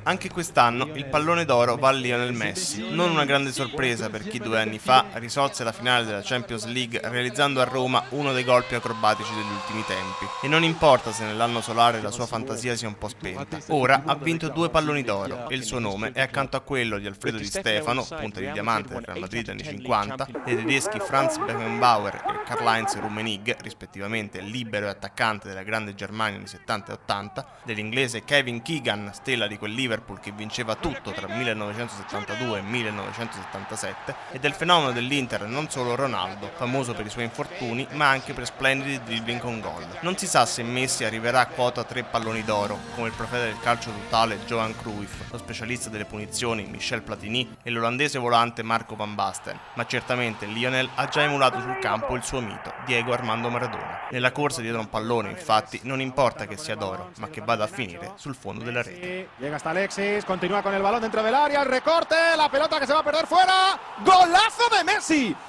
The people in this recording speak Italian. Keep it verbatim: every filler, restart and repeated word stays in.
Anche quest'anno il pallone d'oro va a Lionel Messi. Non una grande sorpresa per chi due anni fa risolse la finale della Champions League realizzando a Roma uno dei gol più acrobatici degli ultimi tempi. E non importa se nell'anno solare la sua fantasia sia un po' spenta. Ora ha vinto due palloni d'oro e il suo nome è accanto a quello di Alfredo Di Stefano, punta di diamante del Real Madrid anni cinquanta, dei tedeschi Franz Beckenbauer e Karl-Heinz Rummenigge, rispettivamente libero e attaccante della grande Germania anni settanta e ottanta, dell'inglese Kevin Keegan, stella di quel Liverpool che vinceva tutto tra millenovecentosettantadue e millenovecentosettantasette, e del fenomeno dell'Inter non solo Ronaldo, famoso per i suoi infortuni ma anche per splendidi dribbling con gol. Non si sa se Messi arriverà a quota tre palloni d'oro, come il profeta del calcio totale Johan Cruyff, lo specialista delle punizioni Michel Platini e l'olandese volante Marco van Basten, ma certamente Lionel ha già emulato sul campo il suo mito, Diego Armando Maradona. Nella corsa dietro un pallone, infatti, non importa che sia d'oro, ma che vada a finire sul fondo della rete. Llega hasta Alexis, continúa con el balón dentro del área, el recorte, la pelota que se va a perder fuera, golazo de Messi.